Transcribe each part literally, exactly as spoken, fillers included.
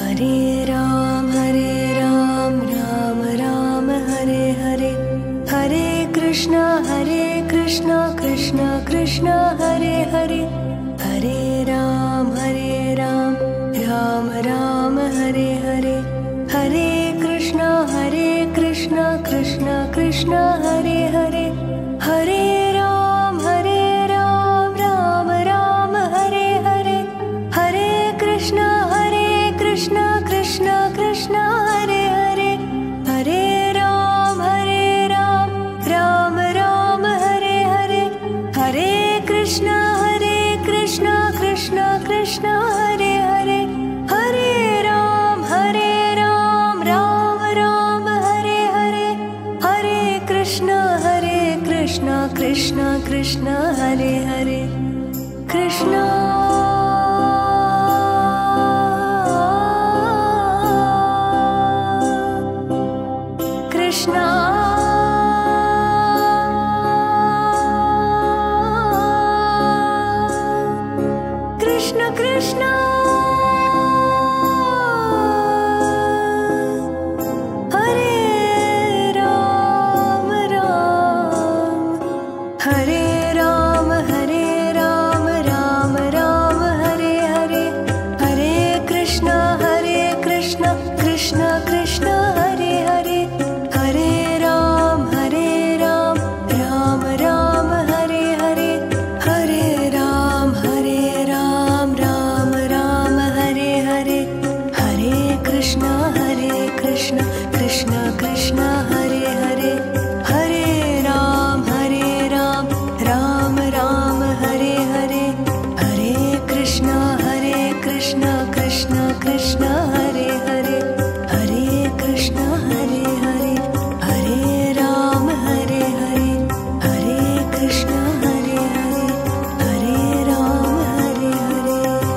Hare Ram Hare Ram Ram Ram Hare Hare, Hare Krishna Hare Krishna Krishna Krishna Hare Hare, Hare Ram Hare Ram Ram Ram Hare Hare, Hare Krishna Hare Krishna Krishna Krishna Hare Hare, Hare Ram Hare Ram Ram Ram Hare Hare, Hare Krishna Hare Krishna Krishna Krishna Hare Hare, Hare Ram Hare Ram Ram Ram Hare Hare, Hare Krishna Hare Krishna Krishna Krishna Hare Hare, Hare Ram Hare Ram Ram Ram Hare Hare, Hare Krishna Hare Krishna Krishna Krishna Hare Hare, Krishna Krishna Krishna Krishna Hare Ram Ram Hare Ram Hare Ram Ram Ram Hare Hare, Hare Krishna Hare Krishna Krishna Krishna Hare Hare, Hare Ram Hare Ram Ram Ram Hare Hare, Hare Ram Hare Ram Ram Ram Hare Hare, Hare Krishna Hare Krishna Krishna Krishna Hare Hare, Hare Ram Hare Ram Ram Ram Hare Hare, Hare Krishna Hare Krishna Krishna Krishna Hare Hare, Hare Krishna Hare Hare, Hare Ram Hare Hare, Hare Krishna Hare Hare, Hare Ram Hare Hare.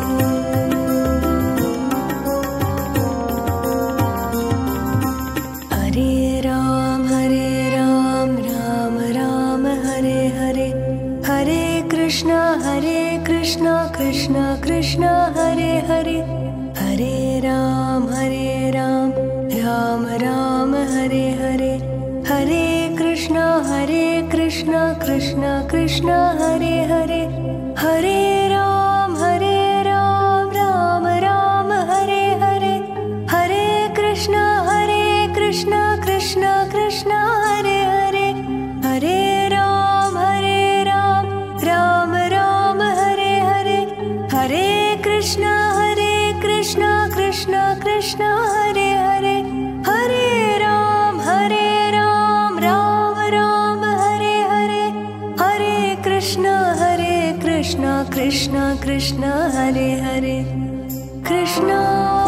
Hare Ram Hare Ram Ram Ram Hare Hare, Hare Krishna Hare Krishna Krishna Krishna Hare Hare, Hare Ram Hare Ram Ram Ram Hare Hare, Hare Krishna Hare Krishna Krishna Krishna Hare Hare, Hare Ram Hare Ram Ram Ram Hare Hare, Hare Krishna Hare Krishna Krishna Krishna Hare Hare, Hare Ram Hare Ram Ram Ram Hare Hare, Hare Krishna Hare Krishna Krishna Krishna Hare Hare, Hare Ram Hare Ram Ram Ram Hare Hare, Hare Krishna Hare Krishna Krishna Krishna Hare Hare, Krishna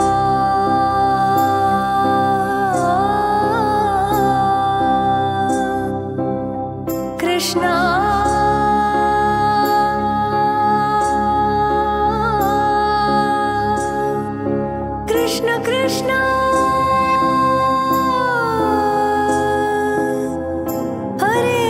Krishna Krishna Krishna Hare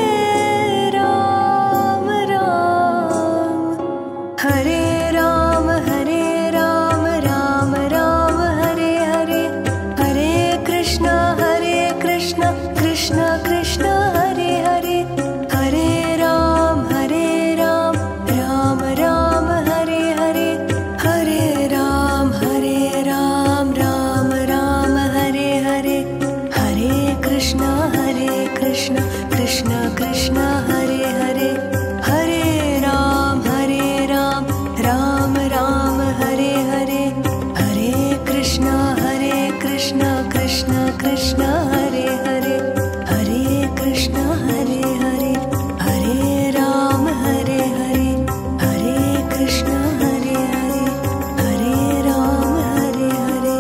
Ram Ram Hare Ram Hare Ram Ram Ram Hare Hare, Hare Krishna Hare Krishna Krishna Krishna Hare Hare, Hare Ram Hare Ram Ram Ram Hare Hare, Hare Ram Hare Ram Ram Ram Hare Hare, Hare Krishna Hare Krishna Krishna Krishna Hare Hare, Hare Ram Hare Ram Ram Ram Hare Hare, Hare Krishna Hare Krishna Krishna Krishna Hare Hare, Hare Krishna Hare Hare, Hare Ram Hare Hare, Hare Krishna Hare Hare, Hare Ram Hare Hare.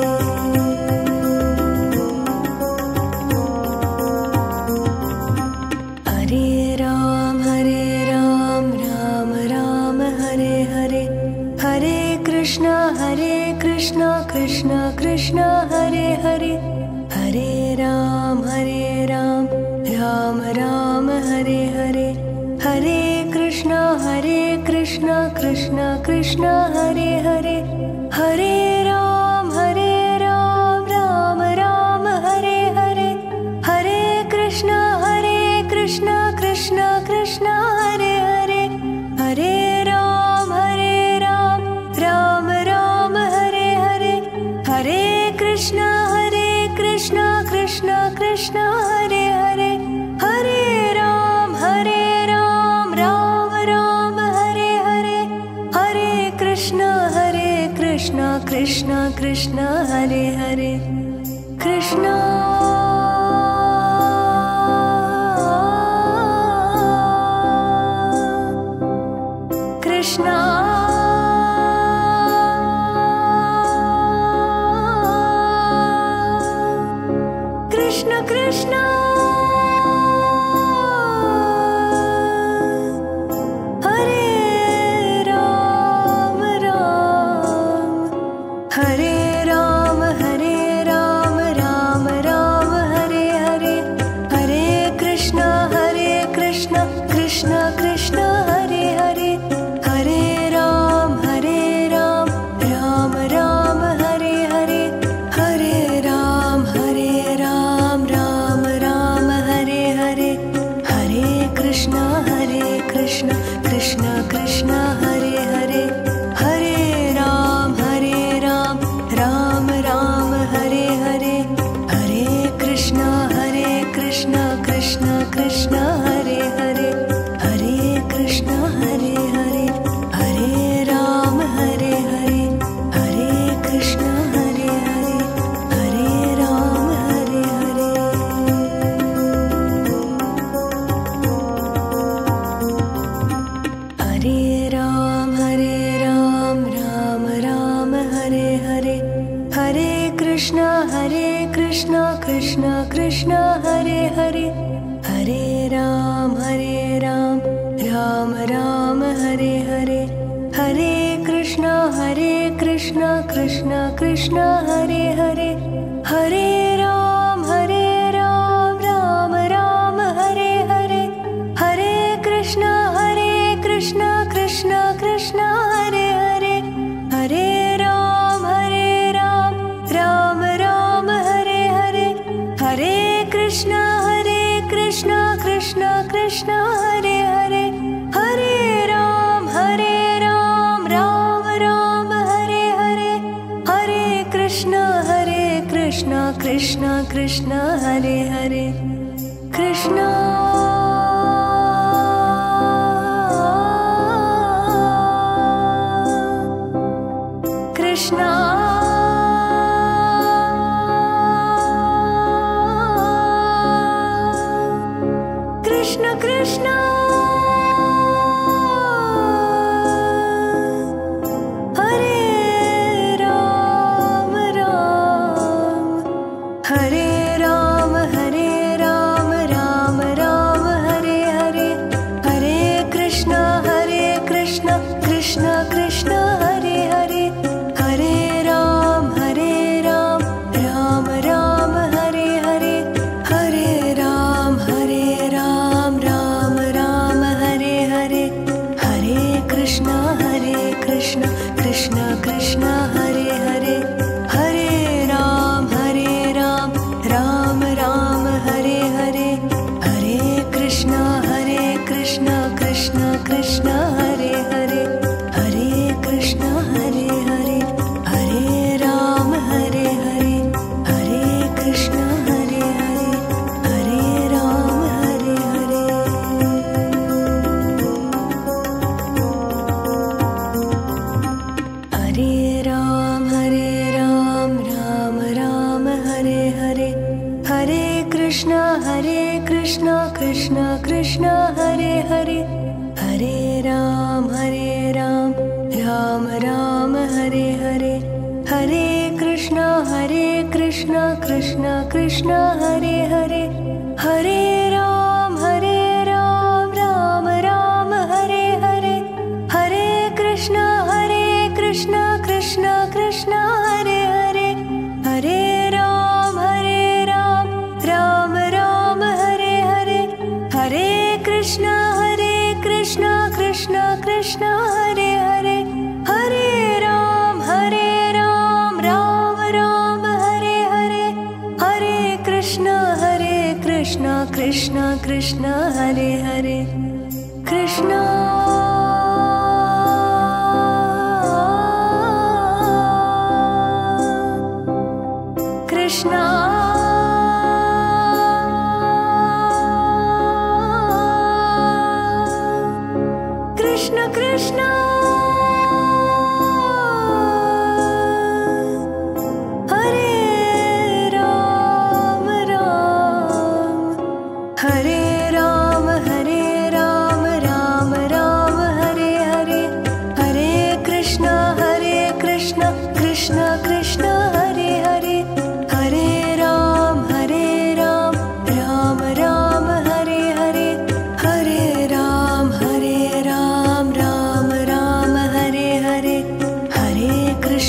Hare Ram Hare Ram Ram Ram Hare Hare, Hare Krishna Hare Krishna Krishna Krishna Hare Hare, Hare Ram Hare Ram Ram Ram Hare Hare, Hare Krishna Hare Krishna Krishna Krishna Hare Hare, Hare Ram Hare Krishna Hare Krishna Krishna Krishna Hare Hare Hare Ram Hare Ram Ram Ram Hare Hare Hare Krishna Hare Krishna Krishna Krishna Hare Hare Krishna Krishna Krishna Krishna Hare Ram Ram Hare Ram Hare Ram Ram Ram Hare Hare Hare Krishna Hare Krishna Krishna Krishna Hare Hare Hare Ram Hare Ram Ram Ram Hare Hare Hare Ram Hare Ram Ram Ram Hare Hare Hare Krishna Hare Krishna Krishna Krishna Hare Hare Hare Ram Hare Ram Ram Ram Hare Hare Hare Krishna Hare Krishna Krishna Krishna Hare Hare Hare Krishna Hare Hare Hare Ram Hare Hare Hare Krishna Hare Hare Hare Ram Hare Hare Hare Ram Hare Ram Ram Ram Hare Hare Hare Krishna Hare Krishna Krishna Krishna Hare Hare Hare Ram Hare Ram Ram Ram Hare Hare Hare Krishna Hare Krishna Krishna Krishna Hare Hare Hare Ram Hare Ram Ram Ram Hare Hare Hare Krishna Hare Krishna Krishna Krishna Hare Hare Hare Ram Hare Ram Ram Ram Hare Hare Hare Krishna Hare Krishna Krishna Krishna Hare Hare Hare Ram Hare Ram Ram Ram Hare Hare Hare Krishna Hare Krishna Krishna Krishna Hare Hare Krishna Krishna Krishna Krishna Hare Ram Ram Hare Ram Hare Ram Ram Ram Hare Hare Hare Krishna Hare Krishna Krishna Krishna Hare Hare Hare Ram Hare Ram Ram Ram Hare Hare Hare Ram Hare Ram Ram Ram Hare Hare Hare Krishna Hare Krishna Krishna Krishna Hare Hare Hare Ram Hare Ram Ram Ram Hare Hare Hare Krishna Hare Krishna Krishna Krishna Hare Hare Hare Krishna Hare Hare Hare Ram Hare Hare Hare Krishna Hare Hare Hare Ram Hare Hare Hare Ram Hare Ram Ram Ram Hare Hare Hare Krishna Hare Krishna Krishna Krishna Hare Hare Hare Ram Hare Ram Ram Ram Hare Hare Hare Krishna Hare Krishna Krishna Krishna Hare Hare Hare Ram Hare Ram Ram Ram Hare Hare Hare Krishna Hare Krishna Krishna Krishna Hare Hare Hare Ram Hare Ram Ram Ram Hare Hare Hare Krishna Hare Krishna Krishna Krishna Hare Hare Hare Ram Hare Ram Ram Ram Hare Hare Hare Krishna Hare Krishna Krishna Krishna Hare Hare Krishna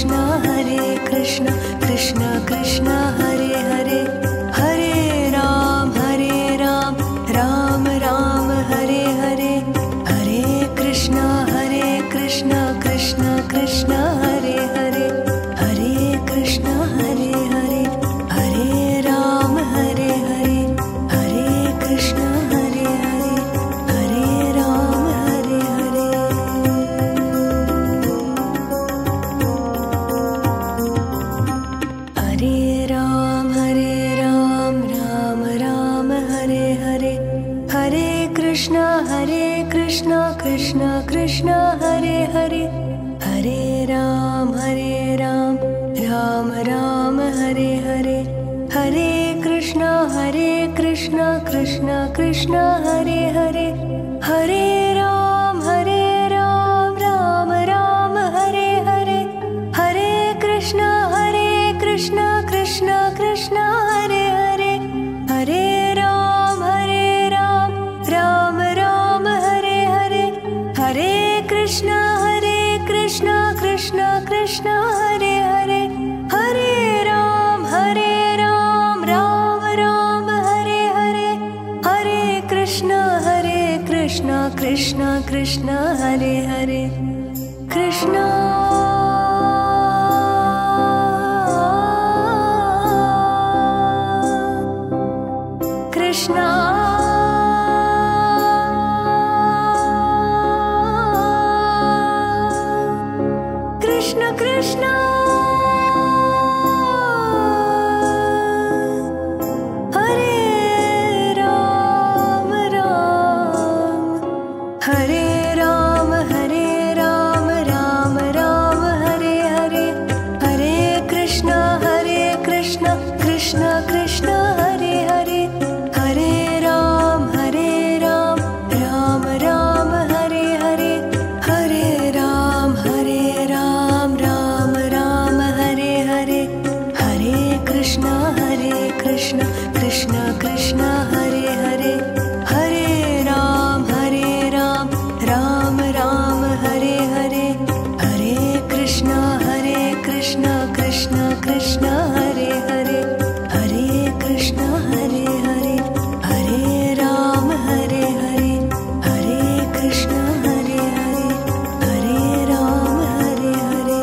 Krishna Hare Krishna Krishna Krishna Hare Hare Hare Ram Hare Ram Ram Ram Hare Hare Hare Krishna Hare Krishna Krishna Krishna Hare Hare Hare Krishna Hare Hare Hare Ram Hare Hare Hare Krishna Hare Hare Hare Ram Hare Hare Hare Ram Hare Ram Ram Ram Hare Hare Hare Krishna Hare Krishna Krishna Krishna Hare Hare Hare Ram Hare Ram Ram Ram Hare Hare Hare Krishna Hare Krishna Krishna Krishna Hare Hare Hare Ram Hare Ram Ram Ram Hare Hare Hare Krishna Hare Krishna Krishna Krishna Hare Hare Hare Ram Hare Ram Ram Ram Hare Hare Hare Krishna Hare Krishna Krishna Krishna Hare Hare Hare Ram Hare Ram Ram Ram Hare Hare Hare Krishna Hare Krishna Krishna Krishna Hare Hare Krishna Krishna Krishna Krishna Hare Ram Ram Hare Ram Hare Ram Ram Ram Hare Hare Hare Krishna Hare Krishna Krishna Krishna Hare Hare Hare Ram Hare Ram Ram Ram Hare Hare Hare Ram Hare Ram Ram Ram Hare Hare Hare Krishna Hare Krishna Krishna Krishna Hare Hare Hare Ram Hare Ram Ram Ram Hare Hare Hare Krishna Hare Krishna Krishna Krishna Hare Hare Hare Krishna Hare Hare Hare Ram Hare Hare Hare Krishna Hare Hare Hare Ram Hare Hare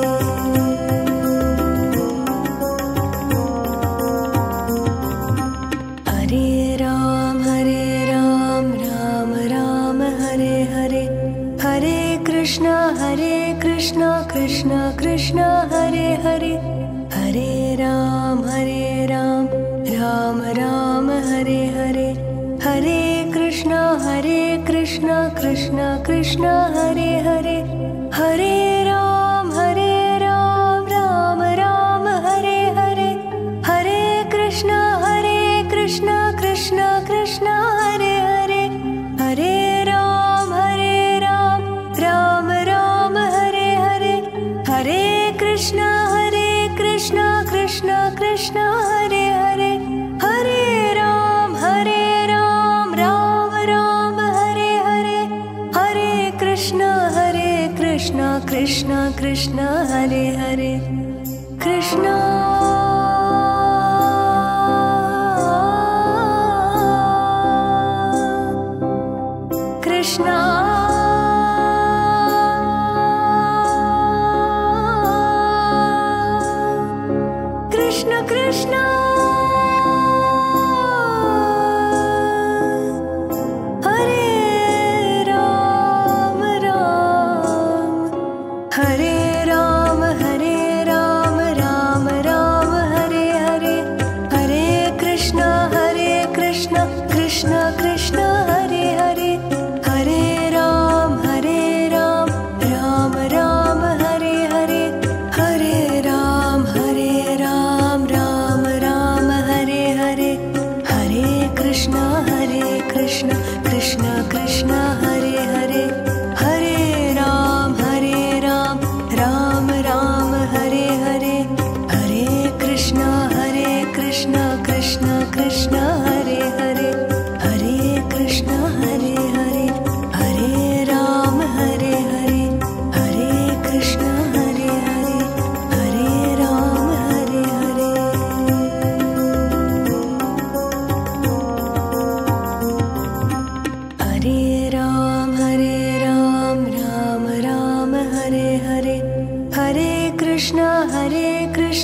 Hare Ram Hare Ram Ram Ram Hare Hare Hare Krishna Hare Krishna Krishna Krishna Hare Hare Hare Ram Hare Ram Ram Ram Hare Hare Hare Krishna Hare Krishna Krishna Krishna Hare Hare Hare Ram Hare Ram Ram Ram Hare Hare Hare Krishna Hare Krishna Krishna Krishna Hare Hare Hare Ram Hare Ram Ram Ram Hare Hare Hare Krishna Hare Krishna Krishna Krishna Hare Hare Hare Ram Hare Ram Ram Ram Hare Hare Hare Krishna Hare Krishna Krishna Krishna Hare Hare Krishna Krishna Krishna Krishna Hare Ram Ram Hare Ram Hare Ram Ram Ram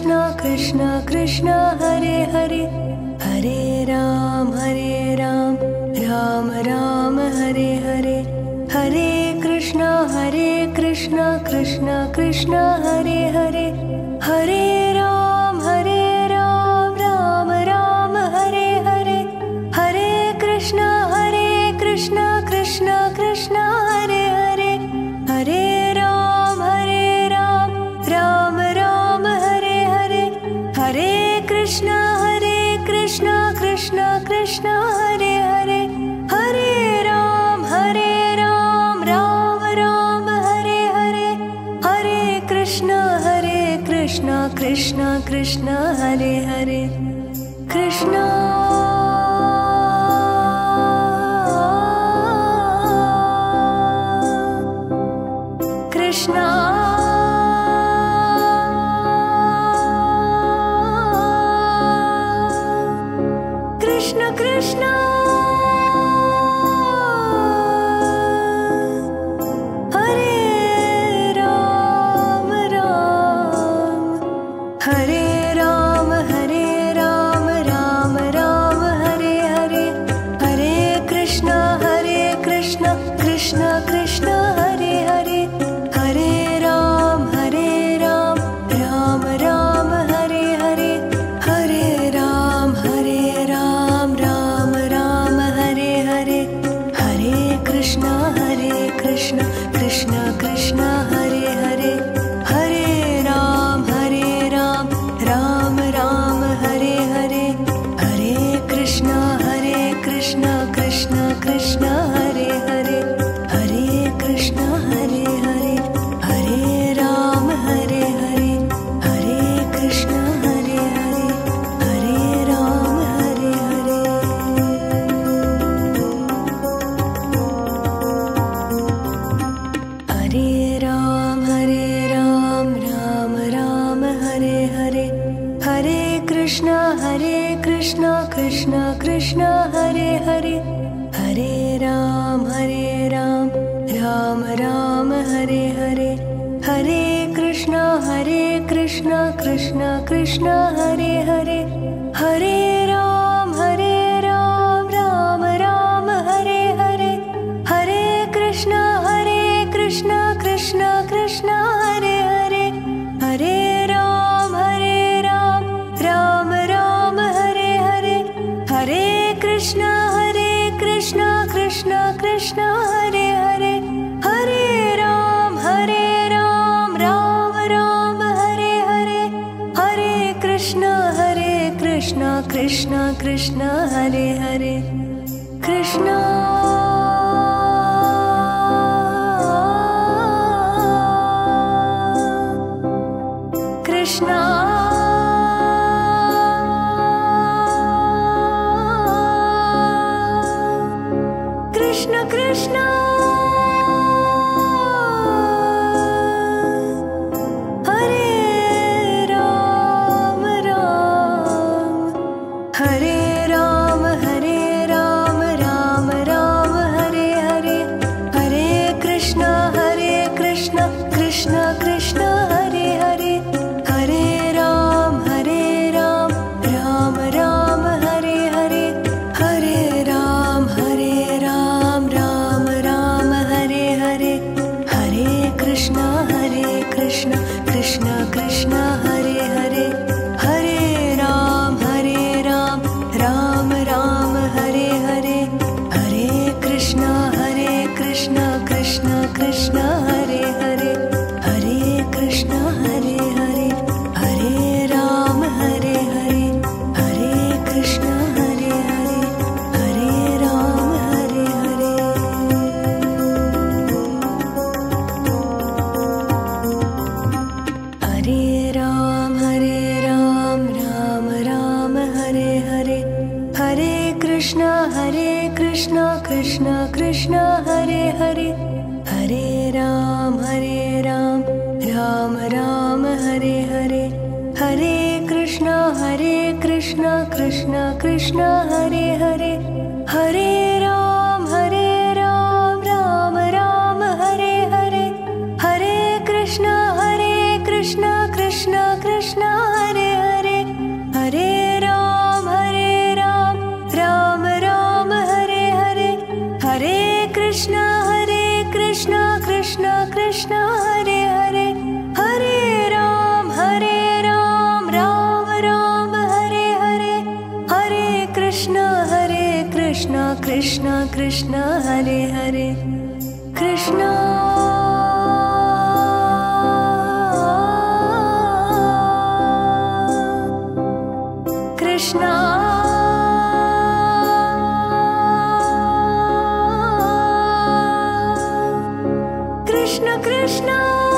Krishna Krishna Krishna Hare Hare Hare Ram Hare Ram Ram Ram Hare Hare Hare Krishna Hare Krishna Krishna Krishna Hare Hare Hare Ram Hare Ram Ram Ram Hare Hare Hare Krishna Hare Krishna Krishna Krishna Hare Hare Hare Ram Hare Ram Ram Ram Hare Hare Hare Krishna Hare Krishna Krishna Krishna Hare Hare Hare Ram Hare Ram Ram Ram Hare Hare Hare Krishna Hare Krishna Krishna Krishna Hare Hare Krishna Krishna Krishna Krishna Hare Ram Ram Hare Ram Hare Ram Ram Ram Hare Hare Hare Krishna Hare Krishna Krishna Krishna Hare Hare Hare Ram Hare Ram Ram Ram Hare Hare Hare Ram Hare Ram Ram Ram Hare Hare Hare Krishna Hare Krishna Krishna Krishna Hare Hare Hare Ram Hare Ram Ram Ram Hare Hare Hare Krishna Hare Krishna Krishna Krishna Hare Hare Hare Krishna Hare Hare Hare Ram Hare Hare Hare Krishna Hare Hare Hare Ram Hare Hare Hare Ram Hare Ram Ram Ram Hare Hare Hare Krishna Hare Krishna Krishna Krishna Hare Hare Hare Ram Hare Ram Ram Ram Hare Hare Hare Krishna Hare Krishna Krishna Krishna Hare Hare Hare Ram Hare Ram Ram Ram Hare Hare Hare Krishna Hare Krishna Krishna Krishna Hare Hare Hare Ram Hare Ram Ram Ram Hare Hare Hare Krishna Hare Krishna Krishna Krishna Hare Hare Hare Ram Hare Ram Ram Ram Hare Hare Hare Krishna Hare Krishna Krishna Krishna Hare Hare Krishna Krishna Krishna Krishna Hare Ram Ram Hare Ram Hare Ram Ram Ram Hare Hare Hare Krishna Hare Krishna Krishna Krishna Hare Hare Hare Ram Hare Ram Ram Ram Hare Hare Hare Ram Hare Ram Ram Ram Hare Hare Hare Krishna Hare Krishna Krishna Krishna Hare Hare Hare Ram Hare Ram Ram Ram Hare Hare Hare Krishna Hare Krishna Krishna Krishna Hare Hare Hare Krishna Hare Hare Hare Ram Hare Hare Hare Krishna Hare Hare Hare Ram Hare Hare Hare Ram Hare Ram Ram Ram Hare Hare Hare Krishna Hare Krishna Krishna Krishna Hare Hare Hare Ram Hare Ram Ram Ram Hare Hare Hare Krishna Hare Krishna Krishna Krishna Hare Hare Hare Ram Hare Ram Ram Ram Hare Hare Hare Krishna Hare Krishna Krishna Krishna Hare Krishna Krishna Hare Hare Krishna Krishna Krishna Krishna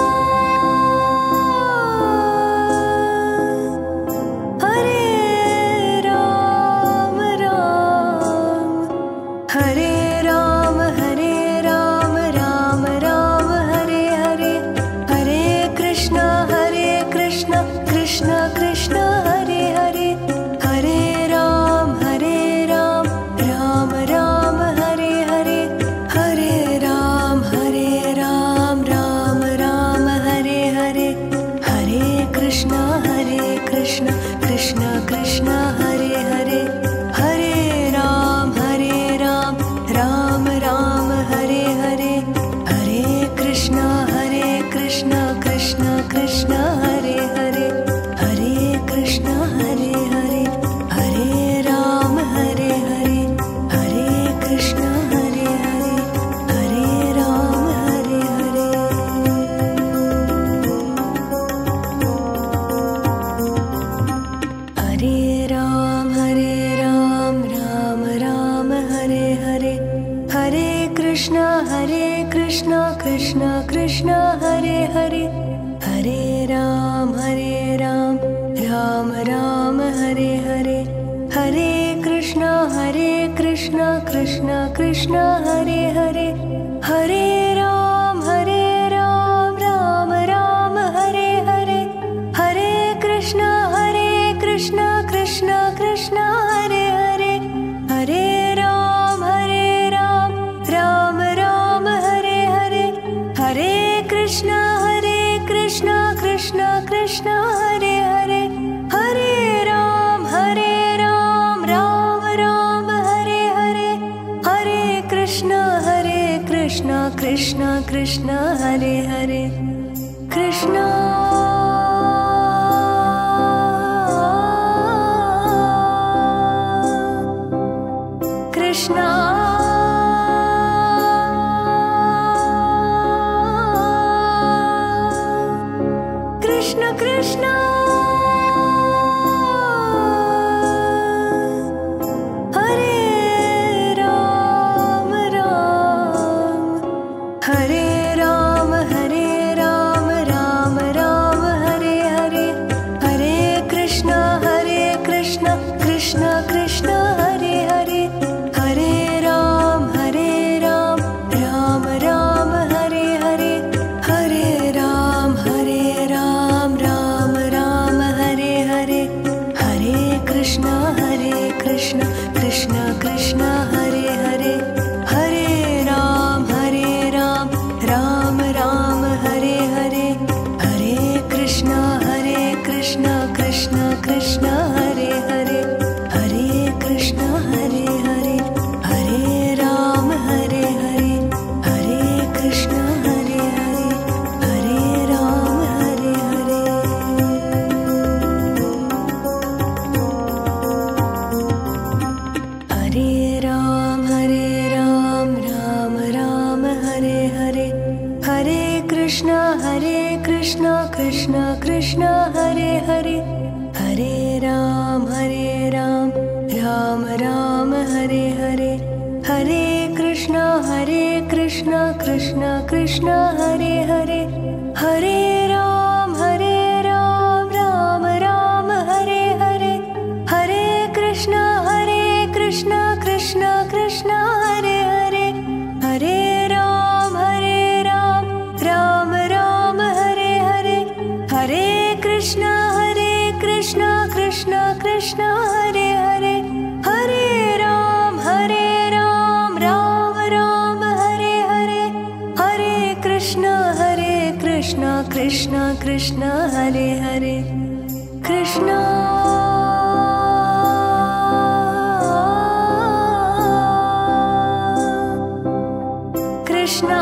Krishna Krishna Hare Hare Krishna Krishna Krishna Krishna Krishna Krishna Hare Hare Krishna Krishna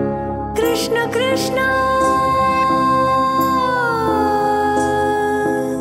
Krishna Krishna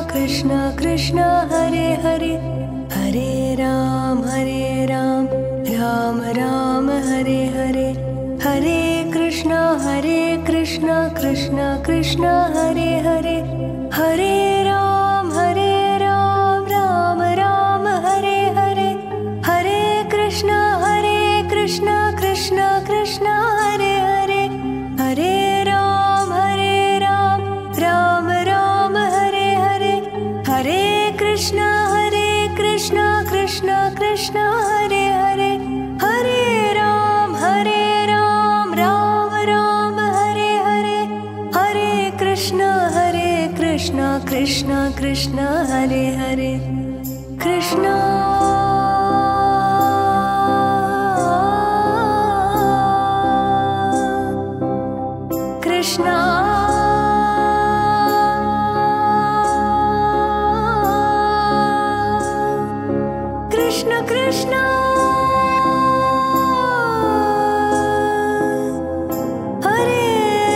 Krishna Krishna Hare Hare Hare Ram Hare Ram Ram Ram Hare Hare Hare Krishna Hare Krishna Krishna Krishna Hare Hare Hare Ram Hare Ram Ram Ram Hare Hare Hare Krishna Hare Krishna Krishna Krishna Hare Hare Hare Ram Hare Ram Ram Ram Hare Hare Hare Krishna Hare Krishna Krishna Krishna Hare Hare Hare Ram Hare Ram Ram Ram Hare Hare Hare Krishna Hare Krishna Krishna Krishna Hare Hare Krishna Krishna Krishna Krishna Hare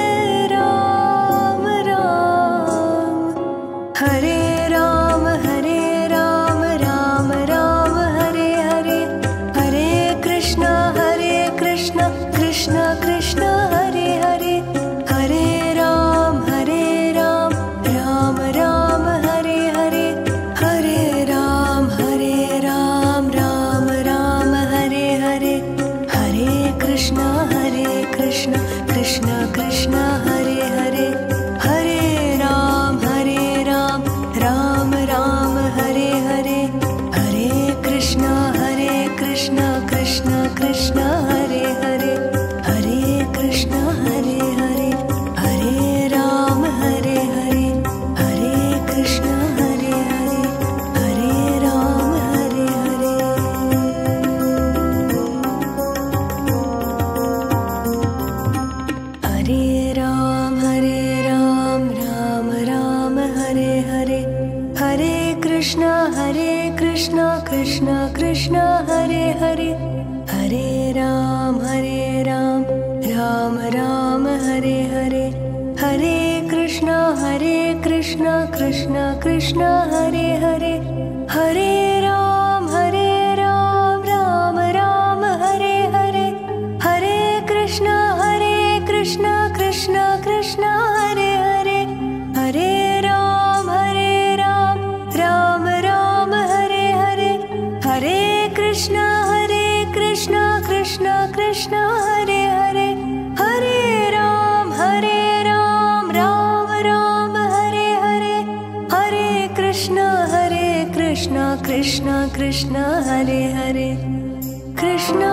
Ram Ram Hare Ram Hare Ram Ram Ram Hare Hare Hare Krishna Hare Krishna Krishna Krishna Hare Hare Hare Ram Hare Ram Ram Ram Hare Hare Hare Ram Hare Ram Ram Ram Hare Hare Hare Krishna Hare Krishna Krishna Krishna Hare Hare Hare Ram Hare Ram Ram Ram Hare Hare Hare Krishna Hare Krishna Krishna Krishna Hare Hare Hare Krishna Hare Hare Hare Ram Hare Hare Hare Krishna Hare Hare Hare Ram Hare Hare Hare Ram Hare Ram Ram Ram Hare Hare Hare Krishna Hare Krishna Krishna Krishna Hare Hare Hare Ram Hare Ram Ram Ram Hare Hare Hare Krishna Hare Krishna Krishna Krishna Hare Hare Hare Ram Hare Ram Ram Ram Hare Hare Hare Krishna Hare Krishna Krishna Krishna Hare Hare Hare Ram Hare Ram Ram Ram Hare Hare Hare Krishna Hare Krishna Krishna Krishna Hare Hare Hare Ram Hare Ram Ram Ram Hare Hare Hare Krishna Hare Krishna Krishna Krishna Hare Hare Krishna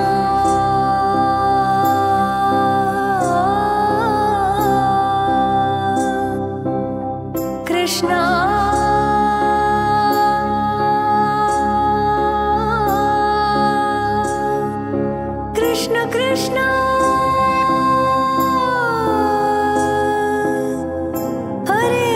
Krishna Krishna Krishna Hare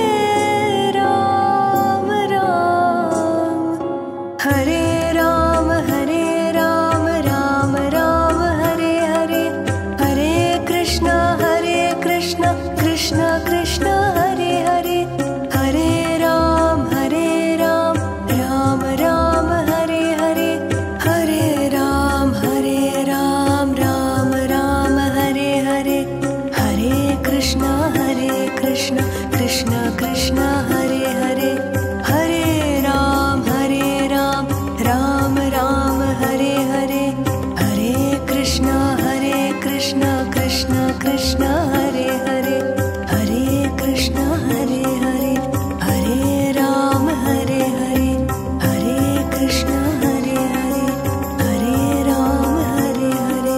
Ram Ram Hare Ram Hare Ram Ram Ram Hare Hare Hare Krishna Hare Krishna Krishna Krishna Hare Hare Hare Ram Hare Ram Ram Ram Hare Hare Hare Ram Hare Ram Ram Ram Hare Hare Hare Krishna Hare Krishna Krishna Krishna Hare Hare Hare Ram Hare Ram Ram Ram Hare Hare Hare Krishna Hare Krishna Krishna Krishna Hare Hare Hare Krishna Hare Hare Hare Ram Hare Hare Hare Krishna Hare Hare Hare Ram Hare Hare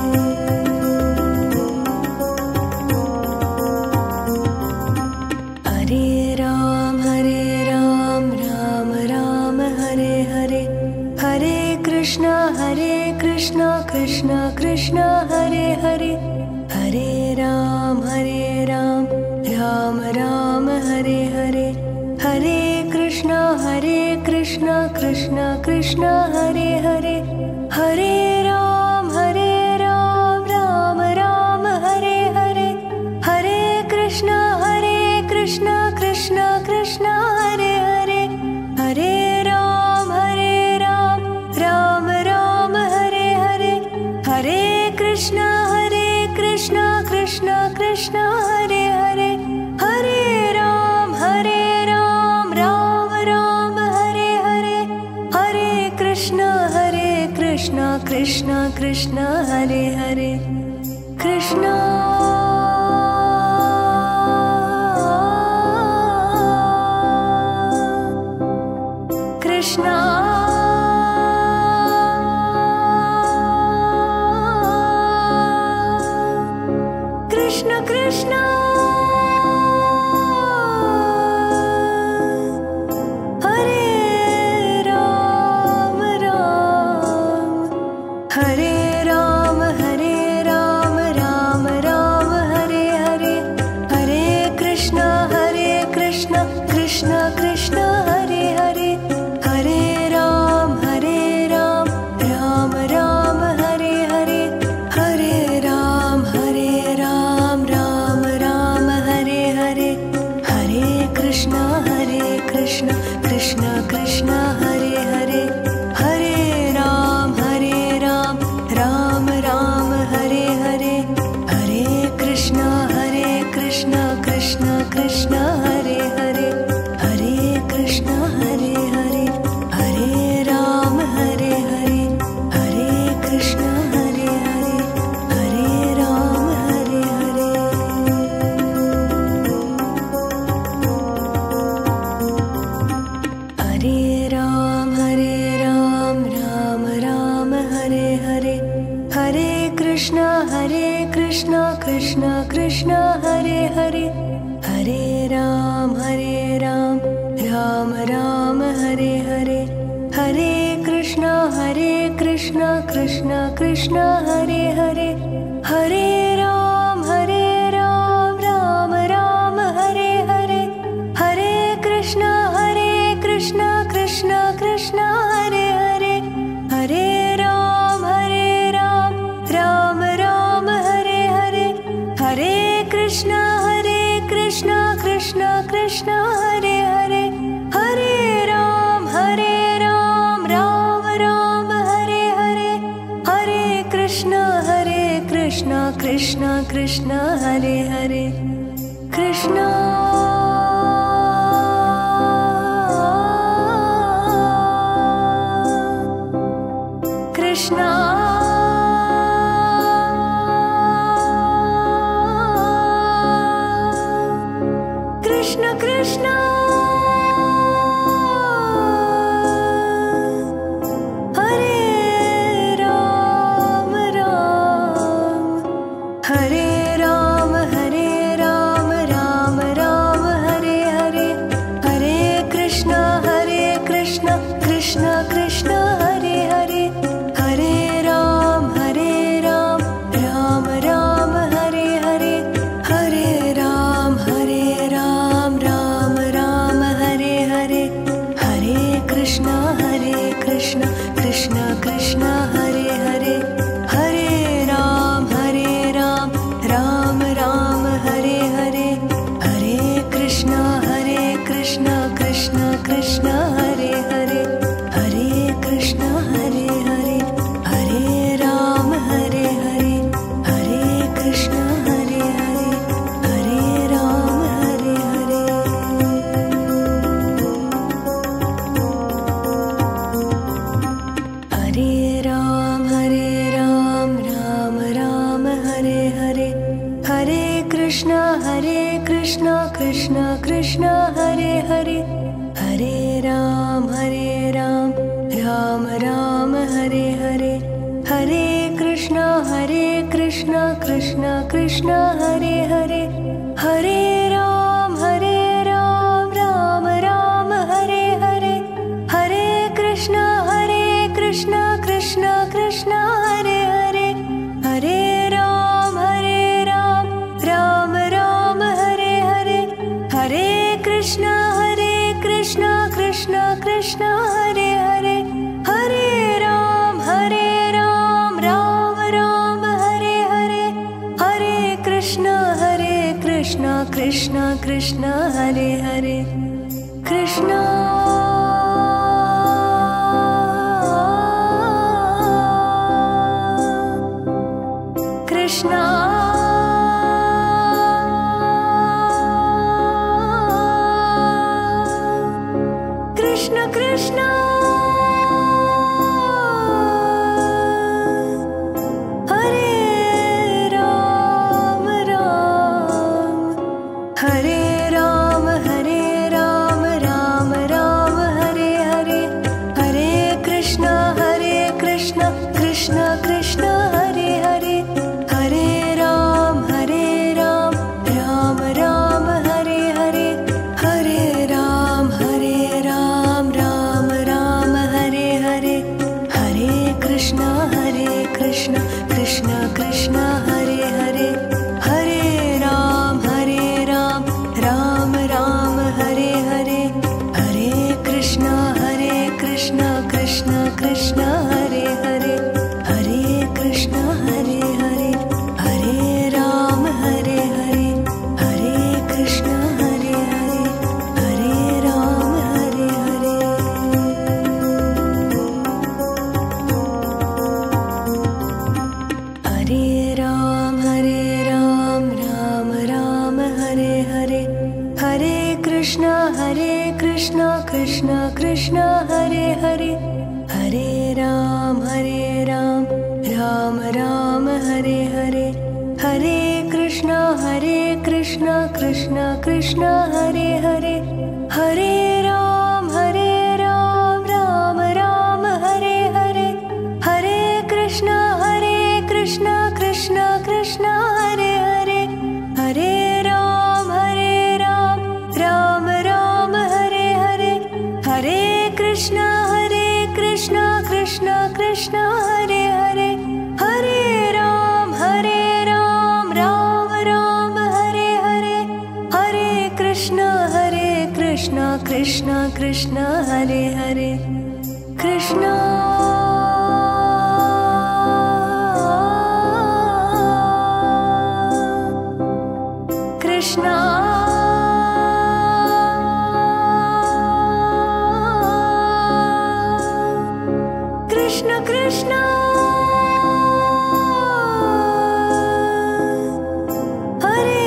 Hare Ram Hare Ram Ram Ram Hare Hare Hare Krishna Hare Krishna Krishna Krishna Hare Hare Hare Ram Hare Ram Ram Ram Hare Hare Hare Krishna Hare Krishna Krishna Krishna Hare Hare Hare Ram Hare Ram Ram Ram Hare Hare Hare Krishna Hare Krishna Krishna Krishna Hare Hare Krishna Hare Hare Krishna Krishna Krishna Krishna Krishna Krishna Hare Hare Krishna Krishna Krishna Krishna Krishna Krishna Hare Hare Krishna Krishna Krishna Krishna Krishna Krishna Krishna Hare Hare, Hare Krishna Hare Hare, Hare Ram Hare Hare, Hare Krishna Hare Hare, Hare Ram Hare Hare. Hare Ram Hare Ram, Ram Ram Hare Hare, Hare Krishna Hare Krishna Krishna Krishna Hare Hare, Hare Ram Hare Ram, Ram Ram Hare Hare, Hare Krishna Hare Krishna Krishna Krishna Hare Hare, Hare Ram Hare Ram, Ram Ram Hare Hare, Hare Krishna Hare Krishna Krishna Krishna Hare Hare, Hare Ram Hare Ram, Ram Ram Hare Hare, Hare Krishna Hare Krishna Krishna Krishna Hare Hare, Hare Ram Hare Ram, Ram Ram Hare Hare, Hare Krishna Hare Krishna Krishna Krishna Hare Hare, Krishna Krishna Krishna Krishna Hare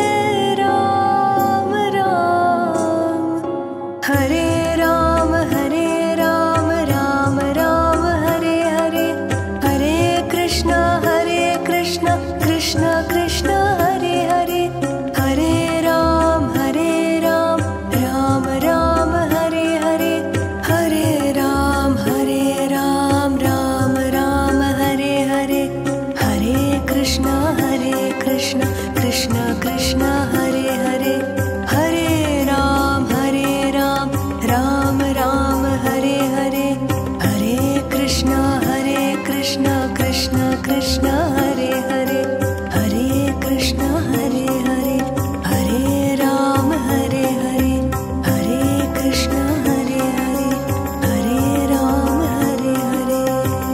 Ram Ram, Hare Ram Hare Ram, Ram Ram Hare Hare, Hare Krishna Hare Krishna Krishna Krishna Hare Hare, Hare Ram Hare Ram, Ram Ram Hare Hare, Hare Ram Hare Ram, Ram Ram Hare Hare, Hare Krishna Hare Krishna Krishna Krishna Hare Hare, Hare Ram Hare Ram, Ram Ram Hare Hare, Hare Krishna Hare Krishna Krishna Krishna Hare Hare, Hare Krishna Hare Hare, Hare Ram Hare Hare, Hare Krishna Hare Hare, Hare Ram Hare Hare.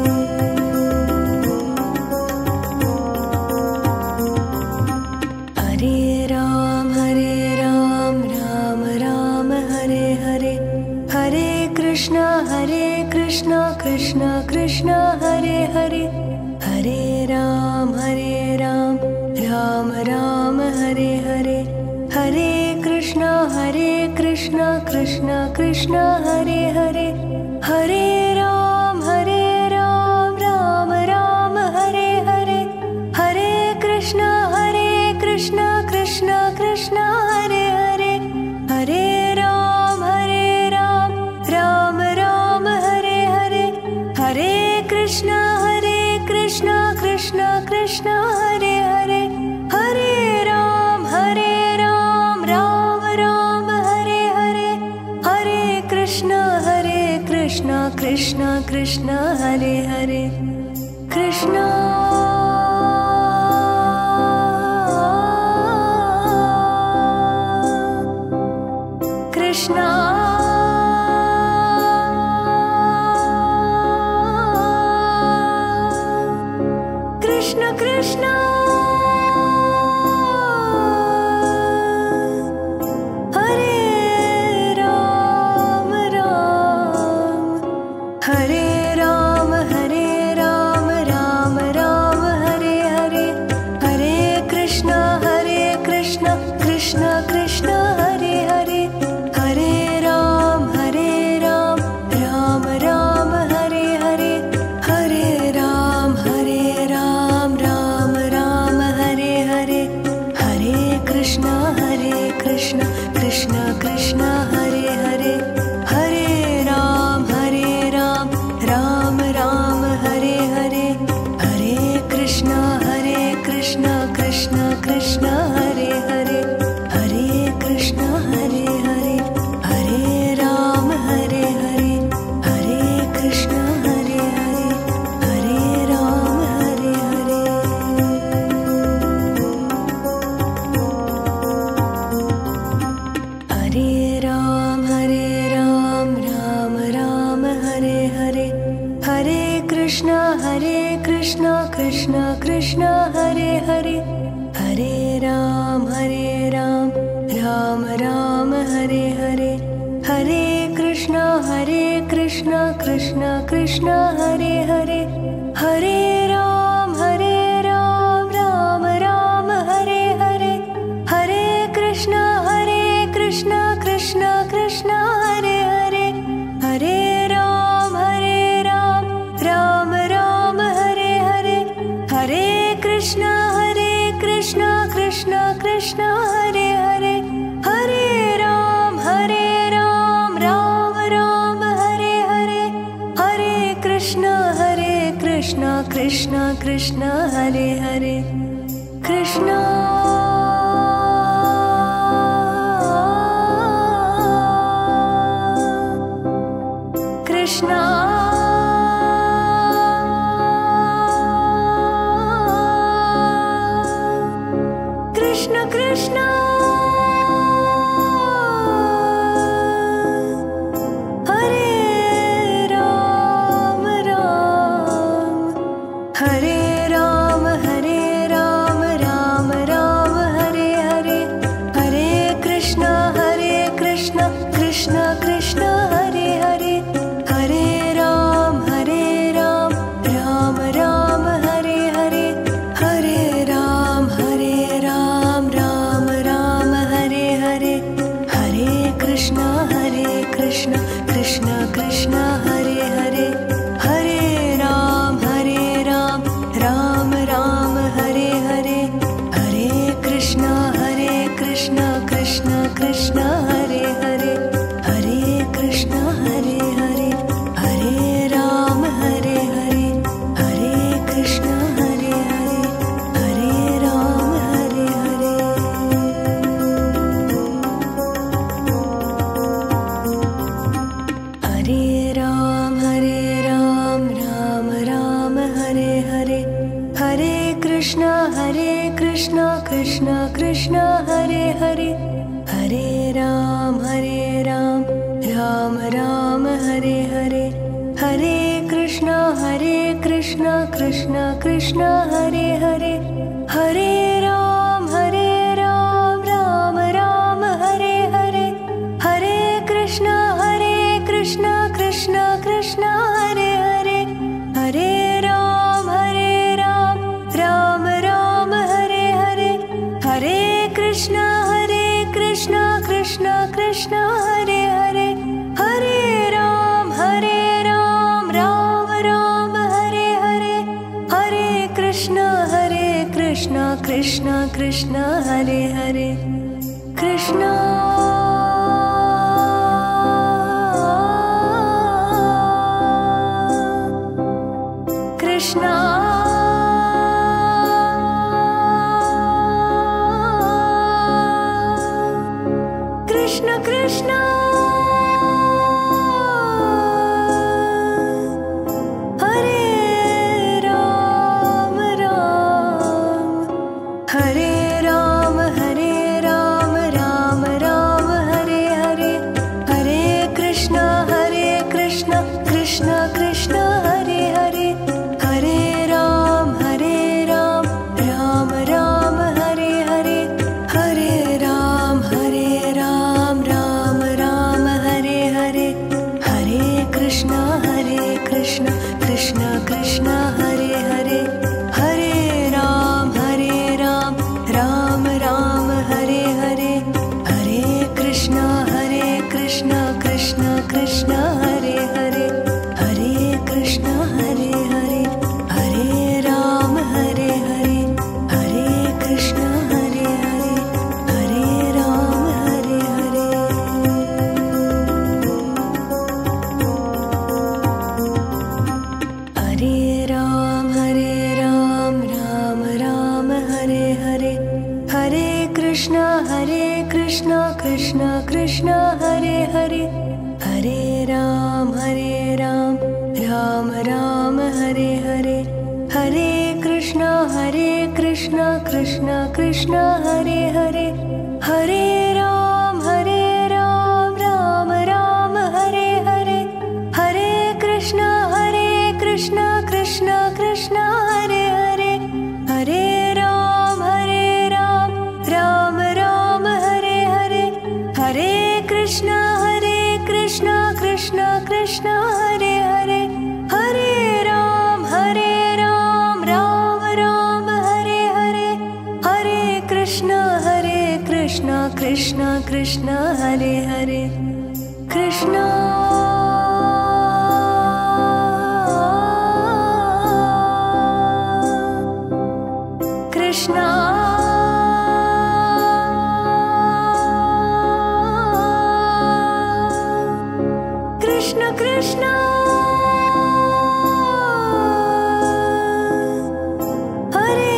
Hare Ram Hare Ram, Ram Ram Hare Hare, Hare Krishna Hare Krishna Krishna Krishna Hare Hare, Hare Ram Hare Ram, Ram Ram Hare Hare, Hare Krishna Hare Krishna Krishna Krishna Hare Hare, Hare Ram Hare Ram, Ram Ram Hare Hare, Hare Krishna Hare Krishna Krishna Krishna Hare Hare, Hare Ram Hare Ram, Ram Ram Hare Hare, Hare Krishna Hare Krishna Krishna Krishna Hare Hare, Hare Ram Hare Ram, Ram Ram Hare Hare, Hare Krishna Hare Krishna Krishna Krishna Hare Hare, Krishna Krishna Krishna Krishna Hare Ram Ram, Hare Ram Hare Ram, Ram Ram Krishna Krishna Hare Hare Hare Ram Hare Ram Ram Ram Hare Hare Hare Krishna Hare Krishna Krishna Krishna Hare Hare Hare Ram Hare Ram Ram Ram Hare Hare Hare Krishna Hare Krishna Krishna Krishna Hare Hare Hare Ram Hare Ram Ram Ram Hare Hare Hare Krishna Hare Krishna Krishna Krishna Hare Hare Hare Ram Hare Ram Ram Ram Hare Hare Hare Krishna Hare Krishna Krishna Krishna Hare Hare Krishna Krishna Krishna Krishna Hare Ram Ram Hare Ram Hare Ram Ram Ram Hare Hare Hare Krishna Hare Krishna Krishna Krishna Hare Hare Hare Ram Hare Ram Ram Ram Hare Hare Hare Ram Hare Ram Ram Ram Hare Hare Hare Krishna Hare Krishna Krishna Krishna Hare Hare Hare Ram Hare Ram Ram Ram Hare Hare Hare Krishna Hare Krishna Krishna Krishna Hare Hare Hare Krishna Hare Hare Hare Ram Hare Hare Hare Krishna Hare Hare Hare Ram Hare Hare Hare Ram Hare Ram Ram Ram Hare Hare Hare Krishna Hare Krishna Krishna Krishna Hare Hare Hare Ram Hare Ram Ram Ram Hare Hare Hare Krishna Hare Krishna Krishna Krishna Hare Hare Hare Ram Hare Ram Ram Ram Hare Hare Hare Krishna Hare Krishna Krishna Krishna Hare Hare Hare Ram Hare Ram Ram Ram Hare Hare Hare Krishna Hare Krishna Krishna Krishna Hare Hare Hare Ram Hare Ram Ram Ram Hare Hare Hare Krishna Hare Krishna Krishna Krishna Hare Hare Krishna Krishna Krishna Krishna Hare Ram Ram Hare Ram Hare Ram Ram Ram Hare Hare Hare Krishna Hare Krishna Krishna Krishna Hare Hare Hare Ram Hare Ram Ram Ram Hare Hare Hare Ram Hare Ram Ram Ram Hare Hare Hare Krishna Hare Krishna Krishna Krishna Hare Hare Hare Ram Hare Ram Ram Ram Hare Hare Hare Krishna Hare Krishna Krishna Krishna Hare Hare Hare Krishna Hare Hare Hare Ram Hare Hare Hare Krishna Hare Hare Hare Ram Hare Hare Hare Ram Hare Ram Ram Ram Hare Hare Hare Krishna Hare Krishna Krishna Krishna Hare Hare Hare Ram Hare Ram Ram Ram Hare Hare Hare Krishna Hare Krishna Krishna Krishna Hare Hare Hare Ram Hare Ram Ram Ram Hare Hare Hare Krishna Hare Krishna Krishna Krishna Hare Hare Krishna Krishna Krishna Hare Hare, Hare Ram Hare Ram Ram Ram Hare Hare, Hare Krishna Hare Krishna Krishna Krishna Hare Hare, Krishna Krishna Krishna Krishna Hare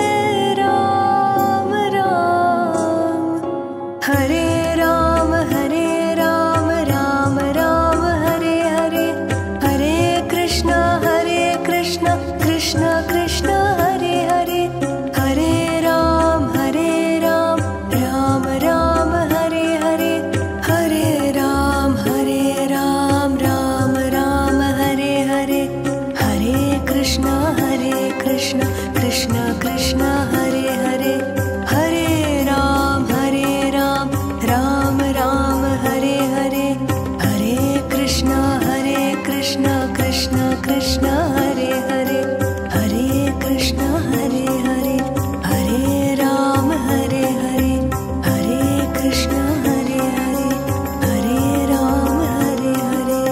Ram Ram Hare Ram Hare Ram Ram Ram Hare Hare, Hare Krishna Hare Krishna Krishna Krishna Hare Hare, Hare Ram Hare Ram Ram Ram Hare Hare, Hare Ram Hare Ram Ram Ram Hare Hare, Hare Krishna Hare Krishna Krishna Krishna Hare Hare, Hare Ram Hare Ram Ram Ram Hare Hare, Hare Krishna Hare Krishna Krishna Krishna Hare Hare, Hare Krishna Hare Hare, Hare Ram Hare Hare, Hare Krishna Hare Hare, Hare Ram Hare Hare.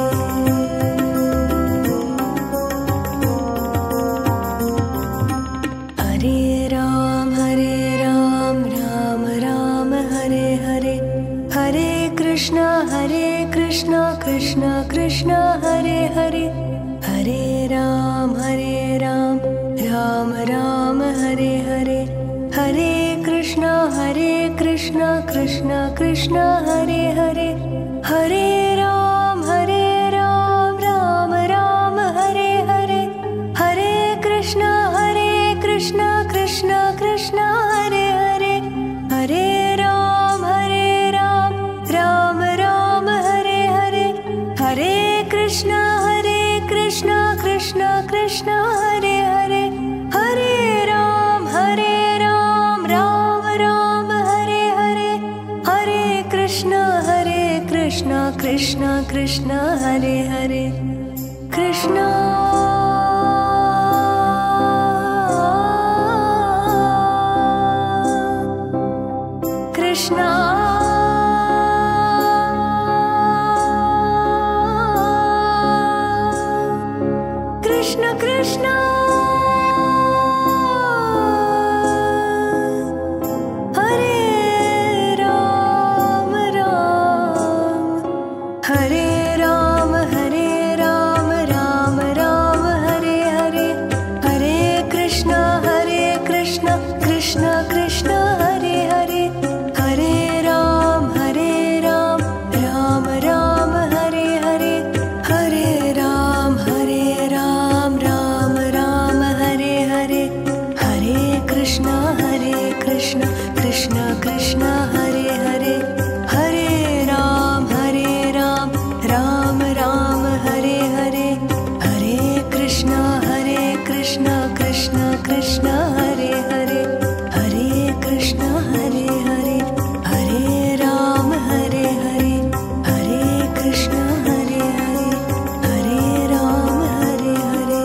Hare Ram Hare Ram Ram Ram Hare Hare, Hare Krishna Hare Krishna Krishna Krishna Hare Hare, Hare Ram Hare Ram Ram Ram Hare Hare, Hare Krishna Hare Krishna Krishna Krishna Hare Hare, Hare Ram Hare Ram Ram Ram Hare Hare, Hare Krishna Hare Krishna Krishna Krishna Hare Hare, Hare Ram Hare Ram Ram Ram Hare Hare, Hare Krishna Hare Krishna Krishna Krishna Hare Hare, Hare Ram Hare Ram Ram Ram Hare Hare, Hare Krishna Hare Krishna Krishna Krishna Hare Hare, Krishna Krishna Krishna Krishna Hare Ram Ram Hare Ram Hare Ram Ram Ram Hare Hare, Hare Krishna Hare Krishna Krishna Krishna Hare Hare, Hare Ram Hare Ram Ram Ram Hare Hare, Hare Ram Hare Ram Ram Ram Hare Hare, Hare Krishna Hare Krishna Krishna Krishna Hare Hare, Hare Ram Hare Ram Ram Ram Hare Hare, Hare Krishna Hare Krishna Krishna Krishna Hare Hare, Hare Krishna Hare Hare, Hare Ram Hare Hare, Hare Krishna Hare Hare, Hare Ram Hare Hare.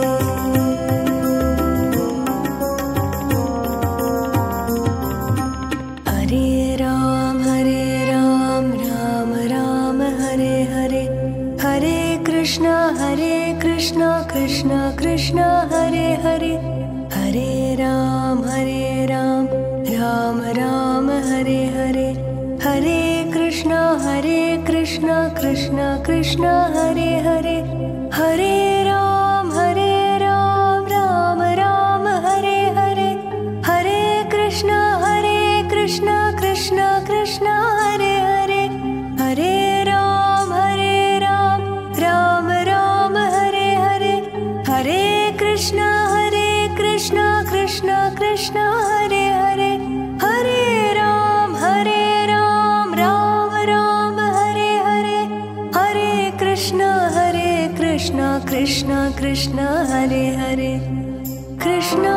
Hare Ram Hare Ram Ram Ram Hare Hare, Hare Krishna Hare Krishna Krishna Krishna Hare Hare, Hare Ram Hare Ram Ram Ram Hare Hare, Hare Krishna Hare Krishna Krishna Krishna Hare Hare, Hare Ram Hare Ram Ram Ram Hare Hare, Hare Krishna Hare Krishna Krishna Krishna Hare Hare, Hare Ram Hare Ram Ram Ram Hare Hare, Hare Krishna Hare Krishna Krishna Krishna Hare Hare, Hare Ram Hare Ram Ram Ram Hare Hare, Hare Krishna Hare Krishna Krishna Krishna Hare Hare, Krishna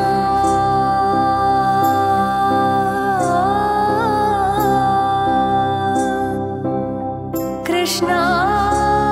Krishna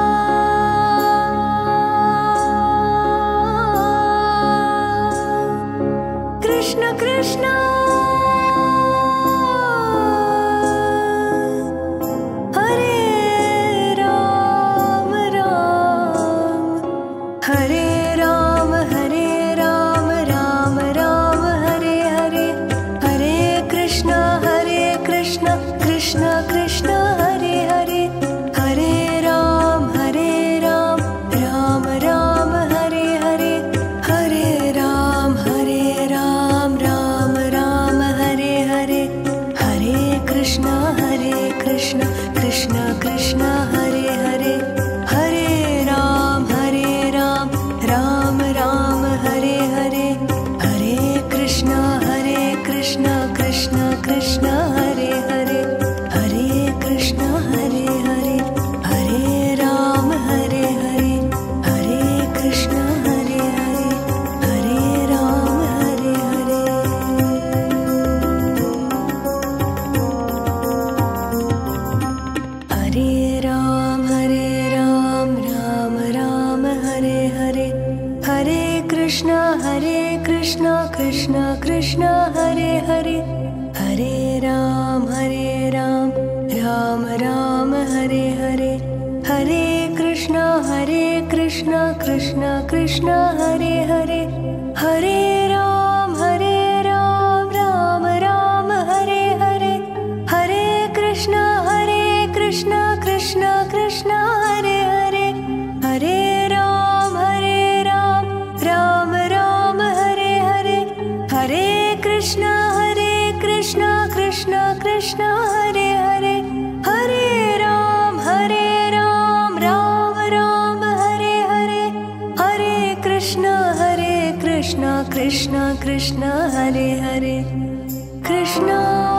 Krishna Krishna Krishna Hare Hare Hare Ram Hare Ram Ram Ram Hare Hare Hare Krishna Hare Krishna Krishna Krishna Hare Hare Hare Ram Hare Ram Ram Ram Hare Hare Hare Krishna Hare Krishna Krishna Krishna Hare Hare Hare Ram Hare Ram Ram Ram Hare Hare Hare Krishna Hare Krishna Krishna Krishna Hare Hare Krishna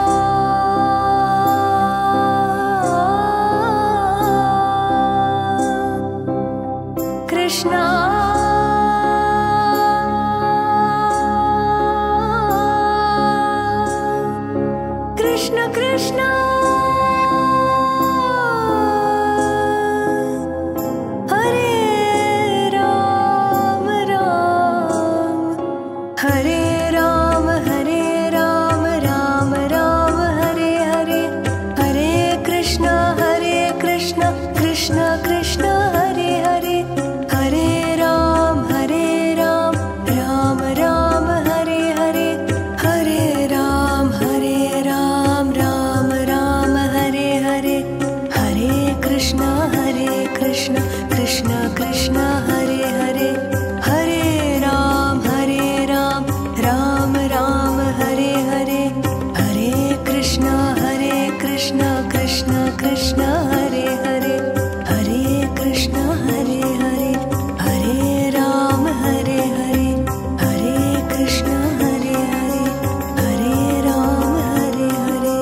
Krishna Krishna Krishna Hare Ram Ram Hare Ram Hare Ram Ram Ram Hare Hare Hare Krishna Hare Krishna Krishna Krishna Hare Hare Hare Ram Hare Ram Ram Ram Hare Hare Hare Ram Hare Ram Ram Ram Hare Hare Hare Krishna Hare Krishna Krishna Krishna Hare Hare Hare Ram Hare Ram Ram Ram Hare Hare Hare Krishna Hare Krishna Krishna Krishna Hare Hare Hare Krishna Hare Hare Hare Ram Hare Hare Hare Krishna Hare Hare Hare Ram Hare Hare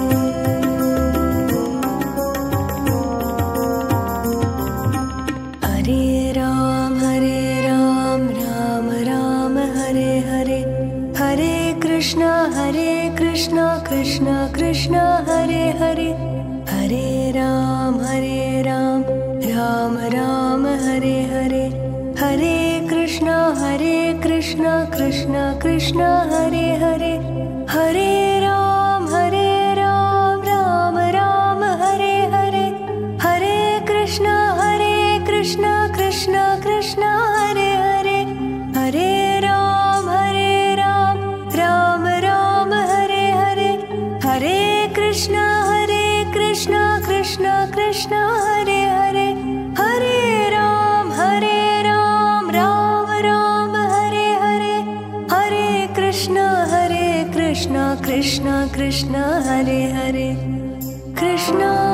Hare Ram Hare Ram Ram Ram Hare Hare Hare Krishna Hare Krishna Krishna Krishna Hare Hare Hare Ram Hare Ram Ram Ram Hare Hare Hare Krishna Hare Krishna Krishna Krishna Hare Hare Hare Ram Hare Ram Ram Ram Hare Hare Hare Krishna Hare Krishna Krishna Krishna Hare Hare Hare Ram Hare Ram Ram Ram Hare Hare Hare Krishna Hare Krishna Krishna Krishna Hare Hare Hare Ram Hare Ram Ram Ram Hare Hare Hare Krishna Hare Krishna Krishna Krishna Hare Hare Krishna